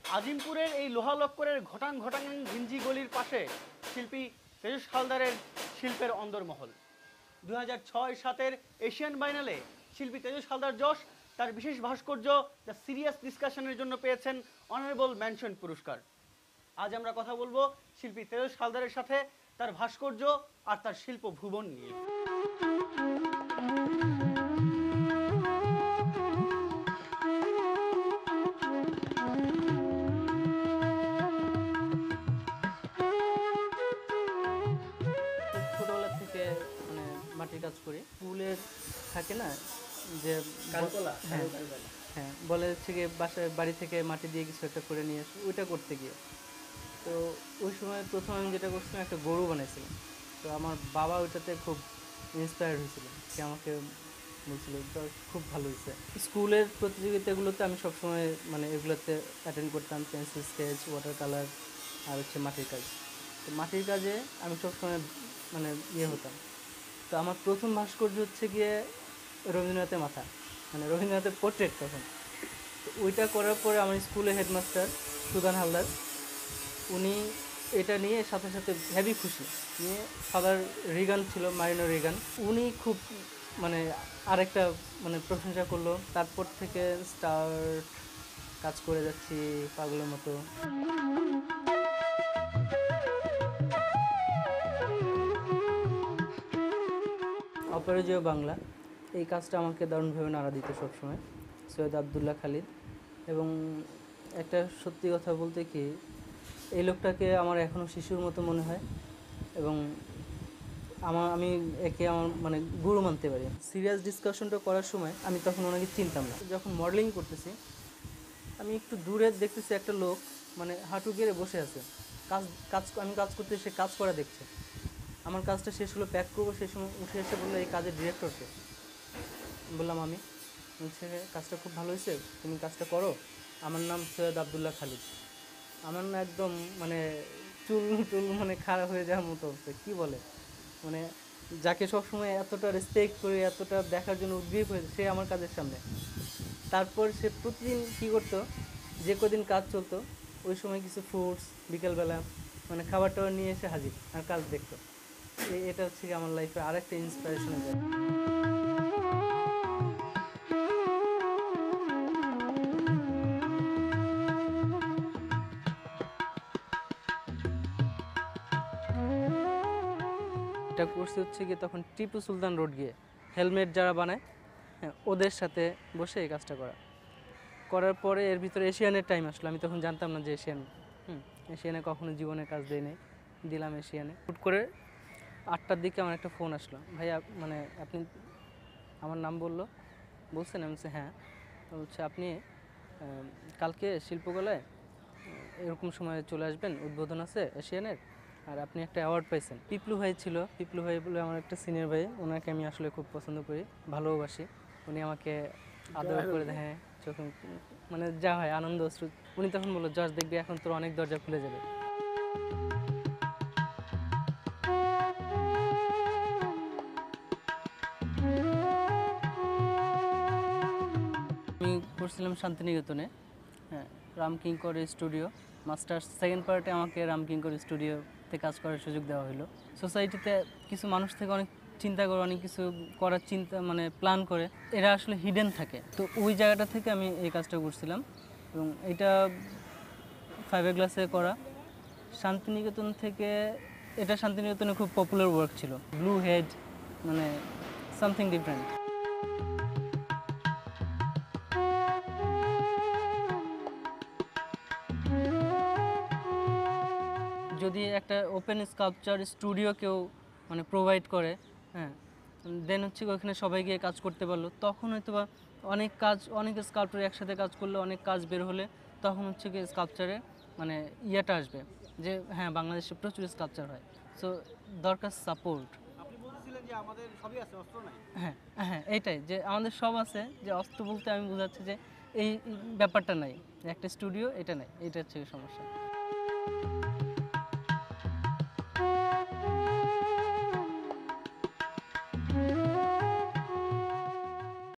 আজিমপুরের এই লোহালক্করের ঘটাং ঘটাং ঘিঞ্জি গলির পাশে শিল্পী তেজস হালদারের শিল্পের অন্দরমহল। 2006-07 এশিয়ান ফাইনালে শিল্পী তেজস হালদার যশ তার বিশেষ ভাস্কর্য দ্য সিরিয়াস ডিসকাশনের জন্য পেয়েছেন অনারেবল মেনশন পুরস্কার। আজ আমরা কথা বলবো শিল্পী তেজস হালদারের সাথে তার ভাস্কর্য আর তার শিল্প ভুবন নিয়ে। ছোটবেলা থেকে মানে মাটির কাজ করি। স্কুলের থাকে না যে হ্যাঁ বলে হচ্ছে গিয়ে বাসায় বাড়ি থেকে মাটি দিয়ে কিছু একটা করে নিয়ে আসি, ওইটা করতে গিয়ে তো ওই সময় প্রথম আমি যেটা করছিলাম একটা গরু বানাইছিলাম। তো আমার বাবা ওইটাতে খুব ইন্সপায়ার্ড হয়েছিল, সে আমাকে বলছিল তো খুব ভালো হয়েছে। স্কুলের প্রতিযোগিতাগুলোতে আমি সবসময় মানে এগুলোতে অ্যাটেন্ড করতাম, পেন্সিল স্কেচ, ওয়াটার কালার আর হচ্ছে মাটির কাজ। তো মাটির কাজে আমি সবসময় মানে হতাম। তো আমার প্রথম ভাস্কর্য হচ্ছে গিয়ে রবীন্দ্রনাথের মাথা, মানে রবীন্দ্রনাথের পোর্ট্রেট। তখন তো ওইটা করার পরে আমার স্কুলের হেডমাস্টার সুদান হালদার উনি এটা নিয়ে সাথে সাথে হেভি খুশি নিয়ে। ফাদার রিগান ছিল, মারিনো রিগান, উনি খুব মানে আরেকটা মানে প্রশংসা করলো। তারপর থেকে স্টার্ট কাজ করে যাচ্ছি পাগলের মতো। অপরাজেয় বাংলা এই কাজটা আমাকে দারুণভাবে নাড়া দিত সবসময়, সৈয়দ আবদুল্লাহ খালিদ। এবং একটা সত্যি কথা বলতে কি, এই লোকটাকে আমার এখনও শিশুর মতো মনে হয় এবং আমি একে আমার মানে গুরু মানতে পারি। সিরিয়াস ডিসকাশনটা করার সময় আমি তখন ওনাকে চিনতাম না। যখন মডেলিং করতেছি আমি একটু দূরে দেখতেছি একটা লোক মানে হাঁটু গেড়ে বসে আছে, আমি কাজ করতে, সে কাজ করা দেখছে। আমার কাজটা শেষ হলো, প্যাক করবো, সেই সময় উঠে এসে বললো এই কাজের ডিরেক্টরকে। বললাম আমি। বলছে কাজটা খুব ভালো হয়েছে, তুমি কাজটা করো। আমার নাম সৈয়দ আবদুল্লাহ খালিদ। আমার না একদম মানে চুল মানে খারাপ হয়ে যাওয়ার মতো অবস্থা। কী বলে মানে যাকে সবসময় এতটা রেসপেক্ট করে এতটা দেখার জন্য উদ্গ্রীব হয়েছে, সে আমার কাজের সামনে। তারপর সে প্রতিদিন কী করতো, যে কদিন কাজ চলতো ওই সময় কিছু ফ্রুটস বিকেলবেলা মানে খাবার টাবার নিয়ে এসে হাজির আর কাজ দেখতো। এটা হচ্ছে কি আমার লাইফে আরেকটা ইন্সপিরেশন হয়ে যায়। এটা করছে হচ্ছে গিয়ে তখন টিপু সুলতান রোড গিয়ে হেলমেট যারা বানায়, হ্যাঁ ওদের সাথে বসে এই কাজটা করার পরে এর ভিতরে এশিয়ানের টাইম আসলো। আমি তখন জানতাম না যে এশিয়ানে কখনো জীবনে কাজ দেয় নাই, দিলাম এশিয়ানে। হুট করে 8টার দিকে আমার একটা ফোন আসলো, ভাইয়া মানে আপনি, আমার নাম বলছেন। আমি বলছি হ্যাঁ। বলছে আপনি কালকে শিল্পকলায় এরকম সময় চলে আসবেন, উদ্বোধন আছে এশিয়ানের, আর আপনি একটা অ্যাওয়ার্ড পাইছেন। পিপলু ভাই ছিল, পিপলু ভাই বলে আমার একটা সিনিয়র ভাই, ওনাকে আমি আসলে খুব পছন্দ করি, ভালোবাসি। উনি আমাকে আদর করে দেয়, হ্যাঁ চোখে মানে যা হয় আনন্দ অশ্রু। উনি তখন বললো যশ দেখবি এখন তোর অনেক দরজা খুলে যাবে। আমি করছিলাম শান্তিনিকেতনে, হ্যাঁ রামকিঙ্কর স্টুডিও মাস্টার্স সেকেন্ড পার্টে আমাকে রামকিঙ্কর স্টুডিওতে কাজ করার সুযোগ দেওয়া হলো। সোসাইটিতে কিছু মানুষ থেকে অনেক চিন্তা করে, অনেক কিছু করার চিন্তা মানে প্ল্যান করে, এরা আসলে হিডেন থাকে। তো ওই জায়গাটা থেকে আমি এই কাজটা করছিলাম এবং এটা 5 ক্লাসে করা। শান্তিনিকেতন থেকে এটা শান্তিনিকেতনে খুব পপুলার ওয়ার্ক ছিল, ব্লু হেড মানে সামথিং ডিফারেন্ট। যদি একটা ওপেন স্কাল্পচার স্টুডিও কেউ মানে প্রোভাইড করে, হ্যাঁ দেন হচ্ছে ওখানে সবাই গিয়ে কাজ করতে পারলো, তখন হয়তো বা অনেক স্কাল্পচার একসাথে কাজ করলে, অনেক কাজ বের হলে তখন হচ্ছে কি স্কাল্পচারে মানে ইয়েটা আসবে যে হ্যাঁ বাংলাদেশে প্রচুর স্কাল্পচার হয়। সো দরকার সাপোর্ট। আপনি বলছিলেন যে আমাদের সবই আছে, অস্ত্র নাই। হ্যাঁ হ্যাঁ এইটাই, যে আমাদের সব আছে, যে অস্ত্র বলতে আমি বোঝাচ্ছি যে এই ব্যাপারটা নাই, একটা স্টুডিও এটা নাই, এটা হচ্ছে সমস্যা।